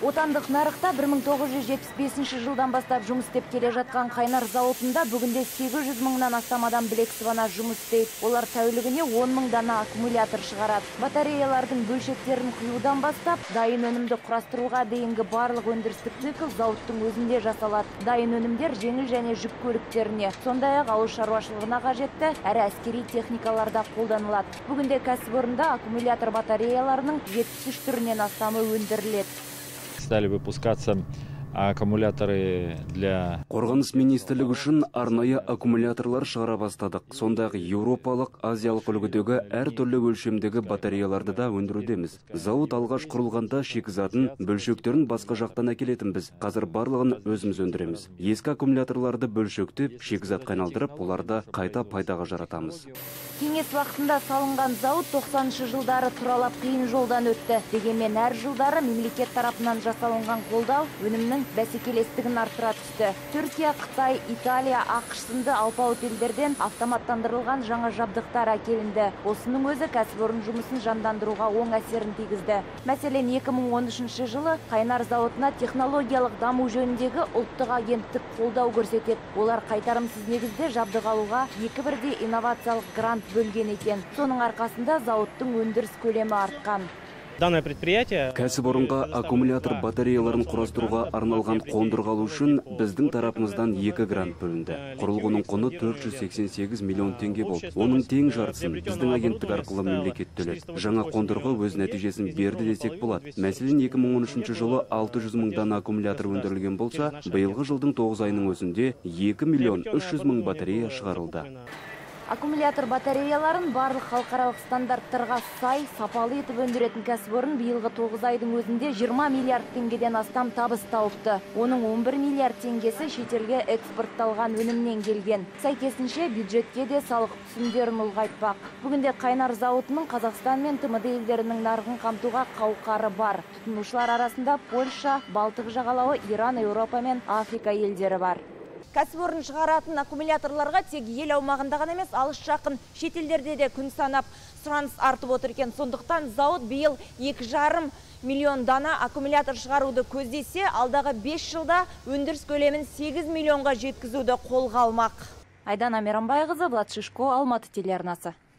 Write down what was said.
Отандық нарықта 1975 жылдан бастап жұмыс істеп келе жатқан Қайнар зауытында бүгінде 800 мыңнан астам адам білек сыбана жұмыс істейді. Олар тәулігіне 10 мың дана аккумулятор шығарады. Батареялардың бөлшектерін құюдан бастап, дайын өнімді құрастыруға дейінгі барлық өндірістік цикл зауыттың өзінде жасалады. Дайын өнімдер жеңіл және жүк көліктеріне, сондай-ақ ауыл шаруашылығына қажетті әрі әскери техникаларда қолданылады. Бүгінде кәсіпорында аккумулятор батареяларының 73 түрінен астамы өндіріледі. Стали выпускаться аккумуляторы для... Қорғаныс министрлігі үшін арнайы аккумуляторлар шығара бастадық. Сондағы еуропалық, азиялық үлгідегі әр түрлі өлшемдегі батареяларды да өндірудеміз. Зауыт алғаш құрылғанда шикізатын, бөлшектерін басқа жақтан әкелетінбіз. Қазір барлығын өзіміз өндіреміз. Ескі аккумуляторларды бөлшектеп, шикізат қайналдырып, оларды қайта пайдаға жаратамыз. Кеңес вақытында салынған зауыт 90-шы жылдары туралап қиын жолдан өтті. Дегенмен әр жылдары мемлекет тарапынан жасалынған қолдау өнімнің бәсекелестігін арттыра түсті. Түркия, Қытай, Италия, ақш сынды алпауыт елдерден автоматтандырылған жаңа жабдықтар әкелінді. Осының өзі кәсіпорын жұмысын жандандыруға оң әсерін тигізді. Мәселен, 2013 жылы Қайнар зауытына технологиялық даму жөніндегі ұлттық агенттік қолдау көрсетеді. Олар қайтарымсыз негізде жабдық алуға 2 бірдей инновациялық грант бөлген екен. Соның арқасында зауыттың өндіріс көлемі артқан. Данное предприятие... Кәсіпорынға аккумулятор батареяларын құрастыруға арналған қондырғы алу үшін біздің тарапымыздан 2 грант бөлінді. Құрылғының құны 488 миллион теңге болды. Оның тең жартысын біздің агенттік арқылы мемлекет төледі. Жаңа қондырғы өз нәтижесін берді десек болады. Мәселен, 2013 жылы 600 мың дана аккумулятор өндірілген болса, биылғы жылдың 9 айының өзінде 2 миллион 300 мың батарея шығарылды. Аккумулятор батареяларын барлық халықаралық стандарттарға сай, сапалы етіп өндіретін кәсіпорын биылғы 9 айдың өзінде 20 миллиард теңгеден астам табыс тауыпты. Оның 11 миллиард теңгесі шетелге экспортталған өнімнен келген. Сәйкесінше бюджетке де салық түсімдерін ұлғайтпақ. Бүгінде Қайнар зауытының Қазақстан мен ТМД елдерінің нарығын қамтуға қауқары бар. Тұтынушылар арасында Польша, Балтық жағалауы, Иран, Еуропа мен Африка елдері бар. Кәсіпорын шығаратын аккумуляторларға тек ел аумағында ғана емес, алыс жақын шетелдерде де күн санап сұраныс артып отыр екен. Сондықтан зауыт биыл 2,5 миллион дана аккумулятор шығаруды көздесе, алдағы 5 жылда өндіріс көлемін 8 миллионға жеткізуді қолға алмақ. Айдана Мейрамбайқызы, Влад Шишко, Алматы телеарнасы.